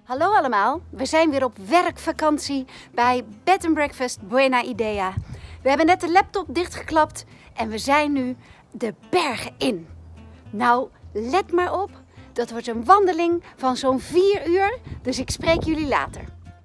Hallo allemaal, we zijn weer op werkvakantie bij Bed and Breakfast Buena Idea. We hebben net de laptop dichtgeklapt en we zijn nu de bergen in. Nou, let maar op, dat wordt een wandeling van zo'n 4 uur, dus ik spreek jullie later.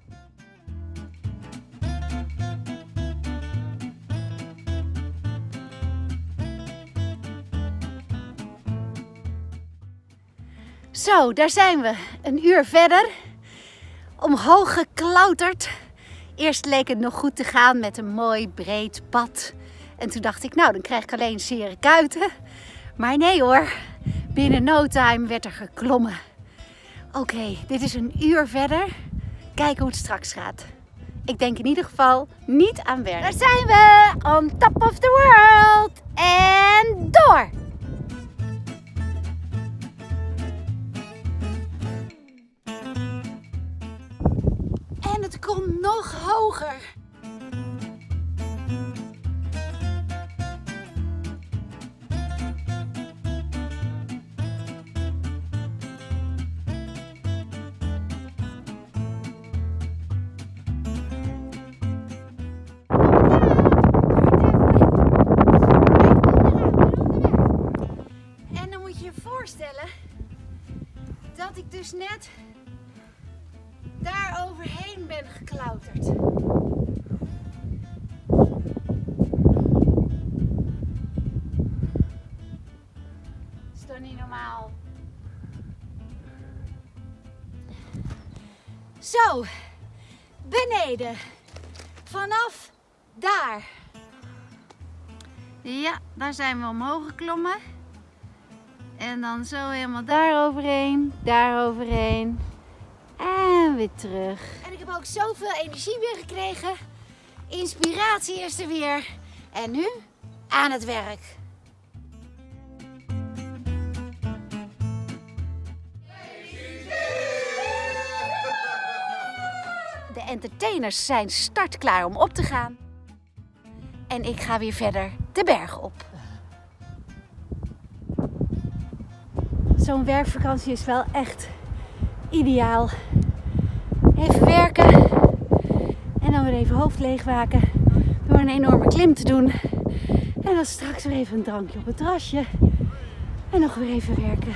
Zo, daar zijn we. Een uur verder. Omhoog geklauterd. Eerst leek het nog goed te gaan met een mooi breed pad. En toen dacht ik, nou dan krijg ik alleen zere kuiten. Maar nee hoor, binnen no time werd er geklommen. Oké, dit is een uur verder. Kijken hoe het straks gaat. Ik denk in ieder geval niet aan werk. Daar zijn we! On top of the world! En door! En het komt nog hoger. En dan moet je je voorstellen dat ik dus net daar overheen ben geklauterd. Is toch niet normaal? Zo, beneden. Vanaf daar. Ja, daar zijn we omhoog geklommen. En dan zo helemaal daar overheen. En weer terug. En ik heb ook zoveel energie weer gekregen. Inspiratie is er weer. En nu aan het werk. De entertainers zijn startklaar om op te gaan. En ik ga weer verder de berg op. Zo'n werkvakantie is wel echt ideaal. Even werken en dan weer even hoofd leegwaken door een enorme klim te doen. En dan straks weer even een drankje op het terrasje en nog weer even werken.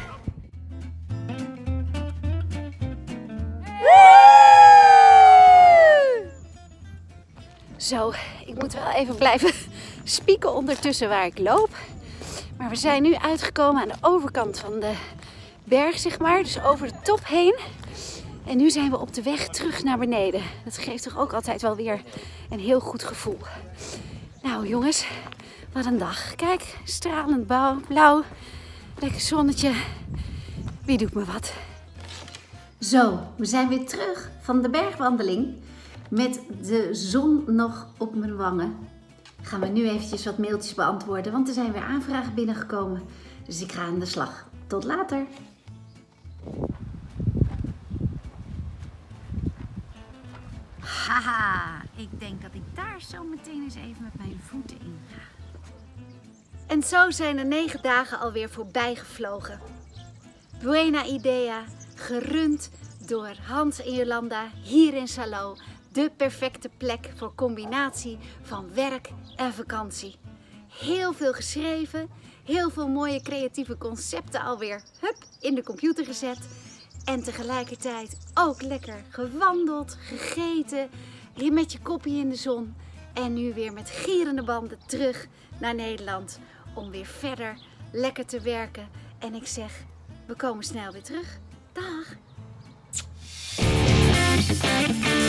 Zo, ik moet wel even blijven spieken ondertussen waar ik loop. Maar we zijn nu uitgekomen aan de overkant van de berg, zeg maar. Dus over de top heen. En nu zijn we op de weg terug naar beneden. Dat geeft toch ook altijd wel weer een heel goed gevoel. Nou jongens, wat een dag. Kijk, stralend blauw. Lekker zonnetje. Wie doet me wat? Zo, we zijn weer terug van de bergwandeling. Met de zon nog op mijn wangen. Gaan we nu eventjes wat mailtjes beantwoorden, want er zijn weer aanvragen binnengekomen. Dus ik ga aan de slag. Tot later! Haha, ik denk dat ik daar zo meteen eens even met mijn voeten in ga. En zo zijn de 9 dagen alweer voorbij gevlogen. Buena Idea, gerund door Hans en Jolanda hier in Salou. De perfecte plek voor combinatie van werk en vakantie. Heel veel geschreven, heel veel mooie creatieve concepten alweer in de computer gezet. En tegelijkertijd ook lekker gewandeld, gegeten, met je koppie in de zon. En nu weer met gierende banden terug naar Nederland om weer verder lekker te werken. En ik zeg, we komen snel weer terug. Dag!